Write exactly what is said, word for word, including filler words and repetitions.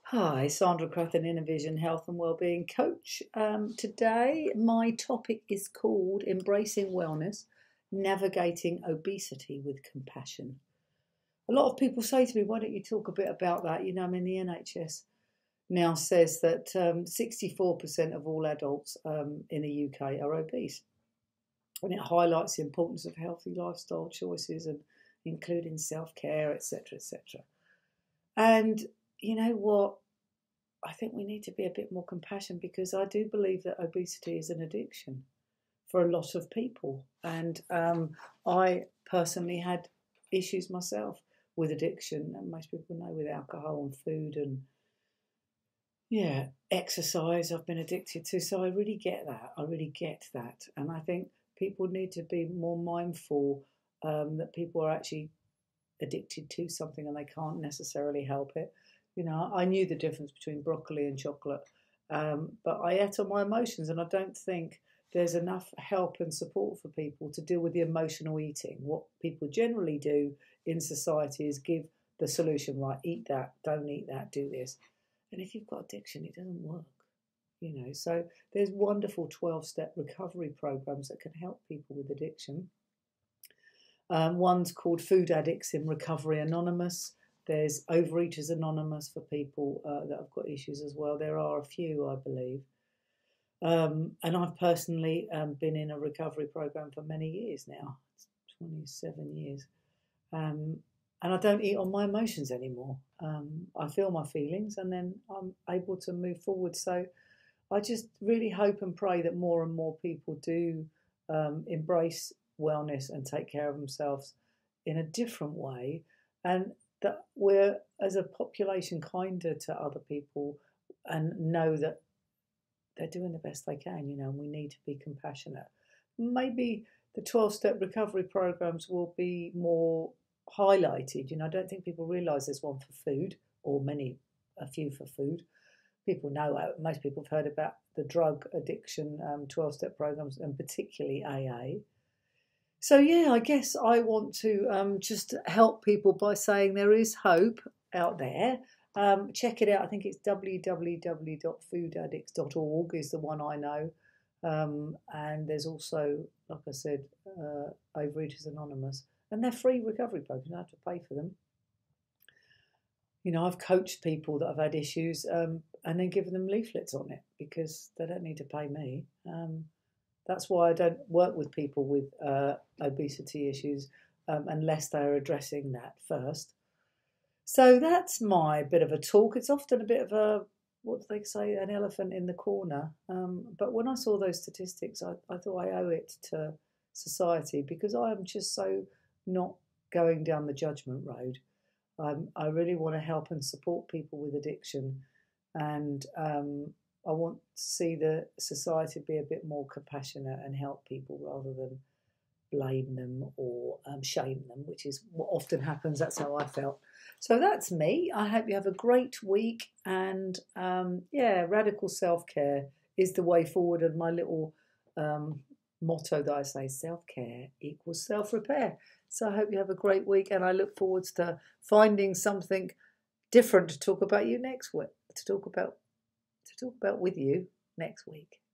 Hi, Sandra Crathern Inner Vision Health and Wellbeing Coach. Um, today, my topic is called Embracing Wellness, Navigating Obesity with Compassion. A lot of people say to me, why don't you talk a bit about that? You know, I mean, the N H S now says that um, sixty-four percent of all adults um, in the U K are obese. And it highlights the importance of healthy lifestyle choices and including self-care, et cetera, et cetera. And you know what? I think we need to be a bit more compassionate because I do believe that obesity is an addiction for a lot of people. And um, I personally had issues myself with addiction, and most people know with alcohol and food and, yeah, exercise I've been addicted to. So I really get that. I really get that. And I think people need to be more mindful um, that people are actually addicted to something and they can't necessarily help it. You know, I knew the difference between broccoli and chocolate, um, but I ate on my emotions, and I don't think there's enough help and support for people to deal with the emotional eating. What people generally do in society is give the solution, right, eat that, don't eat that, do this. And if you've got addiction, it doesn't work, you know. So there's wonderful twelve-step recovery programs that can help people with addiction. Um, one's called Food Addicts in Recovery Anonymous. There's Overeaters Anonymous for people uh, that have got issues as well. There are a few, I believe. Um, and I've personally um, been in a recovery program for many years now, twenty-seven years. Um, and I don't eat on my emotions anymore. Um, I feel my feelings and then I'm able to move forward. So I just really hope and pray that more and more people do um, embrace wellness and take care of themselves in a different way, and that we're, as a population, kinder to other people and know that they're doing the best they can, you know, and we need to be compassionate. Maybe the twelve-step recovery programs will be more highlighted. You know, I don't think people realise there's one for food, or many, a few for food. People know, most people have heard about the drug addiction um, twelve-step programs, and particularly A A. So, yeah, I guess I want to um, just help people by saying there is hope out there. Um, check it out. I think it's w w w dot food addicts dot org is the one I know. Um, and there's also, like I said, uh, Overeaters Anonymous. And they're free recovery programs. You don't have to pay for them. You know, I've coached people that have had issues um, and then given them leaflets on it because they don't need to pay me. Um, That's why I don't work with people with uh, obesity issues um, unless they're addressing that first. So that's my bit of a talk. It's often a bit of a, what do they say, an elephant in the corner. Um, but when I saw those statistics, I, I thought I owe it to society because I am just so not going down the judgment road. Um, I really want to help and support people with addiction, and um, I want to see the society be a bit more compassionate and help people rather than blame them or um, shame them, which is what often happens. That's how I felt. So that's me. I hope you have a great week. And um, yeah, radical self-care is the way forward. And my little um, motto that I say, self-care equals self-repair. So I hope you have a great week. And I look forward to finding something different to talk about you next week, to talk about to talk about with you next week.